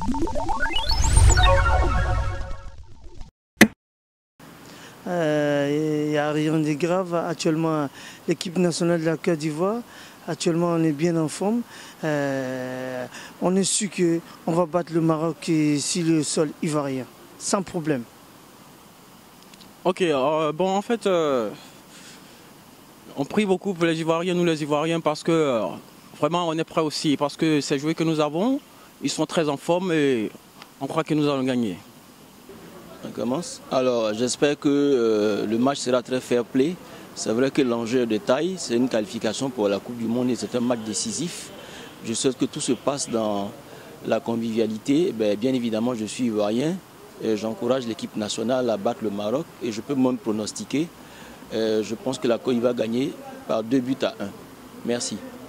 Il n'y a rien de grave. Actuellement, l'équipe nationale de la Côte d'Ivoire, actuellement, on est bien en forme. On est sûr qu'on va battre le Maroc sur le sol ivoirien, sans problème. Ok, bon, en fait, on prie beaucoup pour les Ivoiriens, nous les Ivoiriens, parce que vraiment, on est prêts aussi. Parce que ces joueurs que nous avons, ils sont très en forme et on croit que nous allons gagner. On commence. Alors, j'espère que le match sera très fair-play. C'est vrai que l'enjeu est de taille, c'est une qualification pour la Coupe du Monde et c'est un match décisif. Je souhaite que tout se passe dans la convivialité. Bien évidemment, je suis ivoirien et j'encourage l'équipe nationale à battre le Maroc et je peux même pronostiquer. Je pense que la Côte va gagner par 2 buts à 1. Merci.